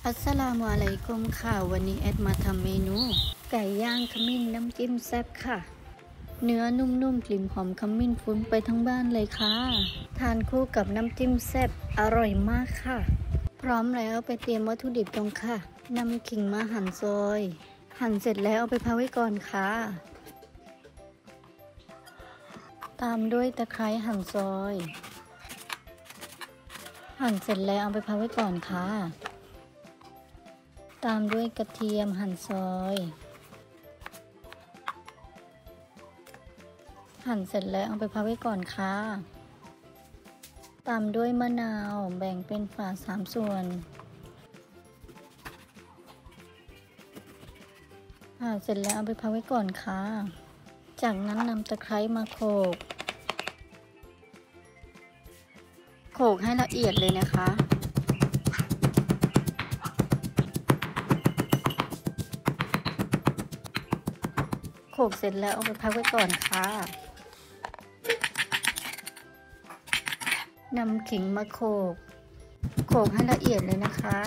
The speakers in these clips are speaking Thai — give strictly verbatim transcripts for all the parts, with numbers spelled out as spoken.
อัสสลามุอะลัยกุมค่ะวันนี้แอดมาทำเมนูไก่ย่างขมิ้นน้ำจิ้มแซ่บค่ะเนื้อนุ่มๆกลิ่นหอมขมิ้นฟุ้งไปทั้งบ้านเลยค่ะทานคู่กับน้ำจิ้มแซ่บอร่อยมากค่ะพร้อมแล้วไปเตรียมวัตถุดิบตรงค่ะนำขิงมาหั่นซอยหั่นเสร็จแล้วเอาไปพักไว้ก่อนค่ะตามด้วยตะไคร้หั่นซอยหั่นเสร็จแล้วเอาไปพักไว้ก่อนค่ะตามด้วยกระเทียมหั่นซอยหั่นเสร็จแล้วเอาไปพักไว้ก่อนค่ะตามด้วยมะนาวแบ่งเป็นฝาสามส่วนหั่นเสร็จแล้วเอาไปพักไว้ก่อนค่ะจากนั้นนำตะไคร้มาโขลกโขลกให้ละเอียดเลยนะคะโขลกเสร็จแล้วเอาไปพักไว้ก่อนค่ะนำขิงมาโขลกโขลกให้ละเอียดเลยนะคะ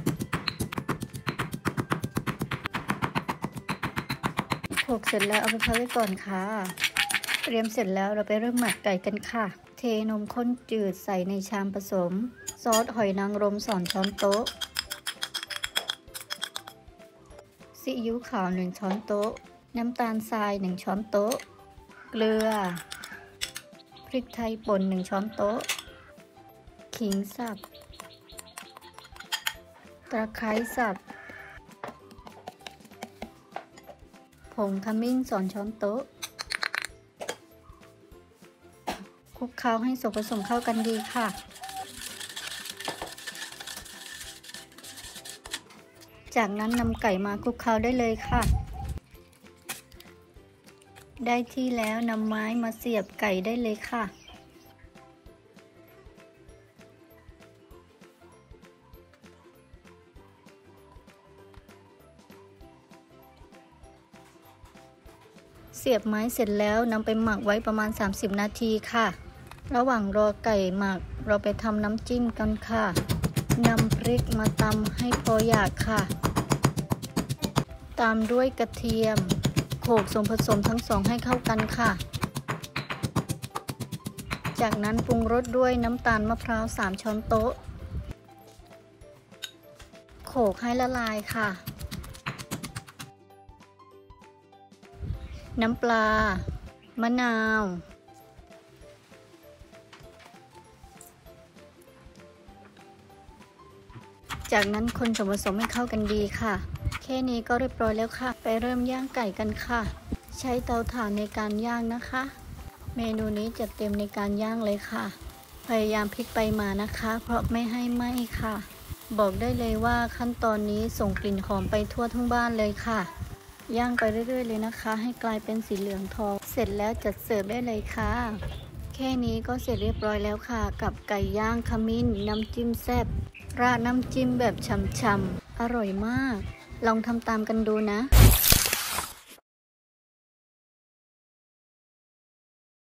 โขลกเสร็จแล้วเอาไปพักไว้ก่อนค่ะเตรียมเสร็จแล้วเราไปเริ่มหมักไก่กันค่ะเทนมข้นจืดใส่ในชามผสมซอสหอยนางรมสองช้อนโต๊ะซีอิ๊วขาวหนึ่งช้อนโต๊ะน้ำตาลทรายหนึ่งช้อนโต๊ะเกลือพริกไทยป่นหนึ่งช้อนโต๊ะขิงสับตะไคร้สับผงขมิ้นสองช้อนโต๊ะคลุกเคล้าให้ส่วนผสมเข้ากันดีค่ะจากนั้นนำไก่มาคลุกเคล้าได้เลยค่ะได้ที่แล้วนำไม้มาเสียบไก่ได้เลยค่ะเสียบไม้เสร็จแล้วนำไปหมักไว้ประมาณสามสิบนาทีค่ะระหว่างรอไก่หมักเราไปทำน้ำจิ้มกันค่ะนำพริกมาตำให้พอหยาบค่ะตามด้วยกระเทียมโขลกส่วนผสมทั้งสองให้เข้ากันค่ะจากนั้นปรุงรสด้วยน้ำตาลมะพร้าวสามช้อนโต๊ะโขลกให้ละลายค่ะน้ำปลามะนาวจากนั้นคนส่วนผสมให้เข้ากันดีค่ะแค่นี้ก็เรียบร้อยแล้วค่ะไปเริ่มย่างไก่กันค่ะใช้เตาถ่านในการย่างนะคะเมนูนี้จัดเต็มในการย่างเลยค่ะพยายามพลิกไปมานะคะเพราะไม่ให้ไหม้ค่ะบอกได้เลยว่าขั้นตอนนี้ส่งกลิ่นหอมไปทั่วทั้งบ้านเลยค่ะย่างไปเรื่อยๆเลยนะคะให้กลายเป็นสีเหลืองทองเสร็จแล้วจัดเสิร์ฟได้เลยค่ะแค่นี้ก็เสร็จเรียบร้อยแล้วค่ะกับไก่ย่างขมิ้นน้ำจิ้มแซ่บราดน้ำจิ้มแบบฉ่ำๆอร่อยมากลองทำตามกันดูนะ